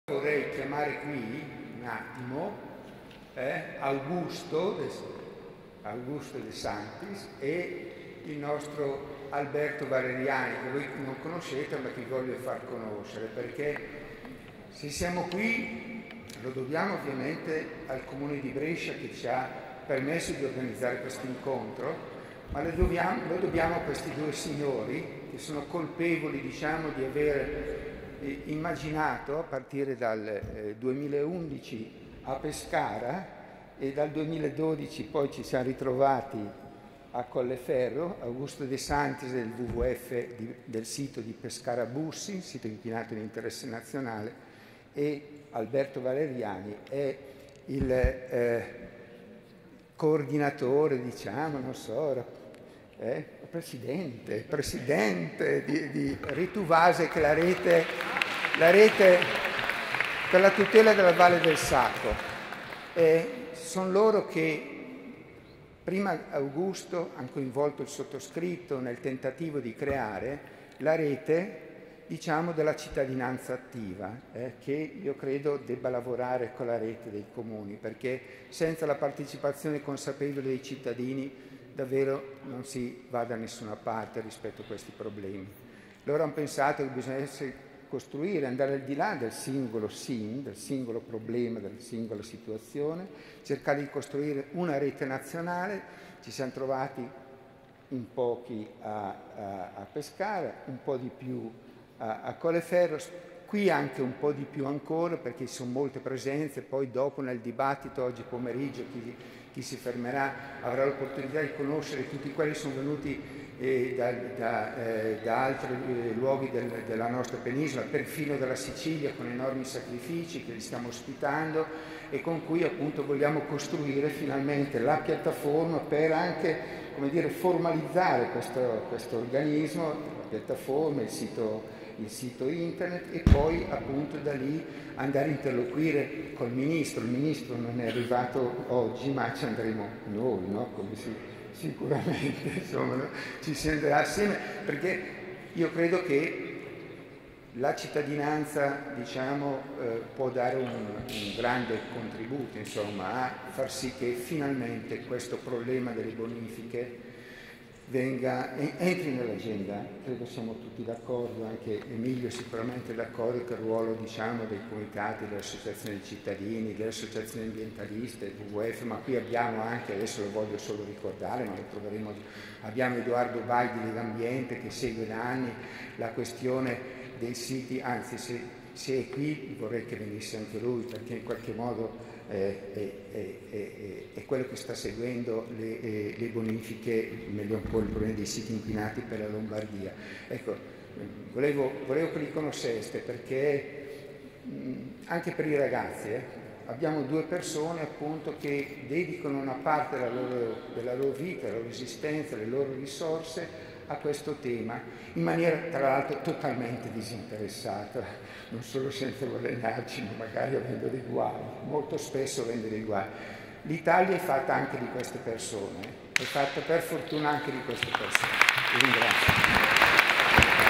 Vorrei chiamare qui un attimo Augusto De Santis e il nostro Alberto Valeriani, che voi non conoscete ma che vi voglio far conoscere, perché se siamo qui lo dobbiamo ovviamente al Comune di Brescia che ci ha permesso di organizzare questo incontro, ma lo dobbiamo a questi due signori che sono colpevoli, diciamo, di aver immaginato a partire dal 2011 a Pescara e dal 2012 poi ci siamo ritrovati a Colleferro, Augusto De Santis del WWF del sito di Pescara Bussi, sito inquinato di interesse nazionale, e Alberto Valeriani è il coordinatore, diciamo, non so, presidente di Rituvase, che è la rete per la tutela della Valle del Sacco. Sono loro che, prima Augusto, hanno coinvolto il sottoscritto nel tentativo di creare la rete, diciamo, della cittadinanza attiva, che io credo debba lavorare con la rete dei comuni, perché senza la partecipazione consapevole dei cittadini davvero non si va da nessuna parte rispetto a questi problemi. Loro hanno pensato che bisogna costruire, andare al di là del singolo del singolo problema, della singola situazione, cercare di costruire una rete nazionale. Ci siamo trovati in pochi a Pescara, un po' di più a Colleferro, qui anche un po' di più ancora perché ci sono molte presenze. Poi dopo nel dibattito oggi pomeriggio chi si fermerà avrà l'opportunità di conoscere tutti quelli che sono venuti da altri luoghi della nostra penisola, perfino dalla Sicilia, con enormi sacrifici che li stiamo ospitando e con cui appunto vogliamo costruire finalmente la piattaforma per anche, come dire, formalizzare questo organismo, la piattaforma, il sito internet, e poi appunto da lì andare a interloquire col ministro. Il ministro non è arrivato oggi, ma ci andremo noi, no? Sicuramente, insomma, no? Ci si andrà assieme, perché io credo che la cittadinanza, diciamo, può dare un grande contributo, insomma, a far sì che finalmente questo problema delle bonifiche entri nell'agenda. Credo siamo tutti d'accordo, anche Emilio sicuramente d'accordo, che il ruolo, diciamo, dei comitati, delle associazioni dei cittadini, delle associazioni ambientaliste, del WWF, ma qui abbiamo anche, adesso lo voglio solo ricordare, ma lo troveremo, abbiamo Edoardo Vai di Legambiente che segue da anni la questione dei siti, anzi se è qui vorrei che venisse anche lui, perché in qualche modo è quello che sta seguendo le bonifiche, meglio un po' il problema dei siti inquinati per la Lombardia. Ecco, volevo che li conosceste, perché anche per i ragazzi abbiamo due persone appunto che dedicano una parte della loro vita, della loro esistenza, le loro risorse a questo tema, in maniera tra l'altro totalmente disinteressata, non solo senza guadagnarci, ma magari avendo dei guai, molto spesso avendo dei guai. L'Italia è fatta anche di queste persone, è fatta per fortuna anche di queste persone. Vi ringrazio.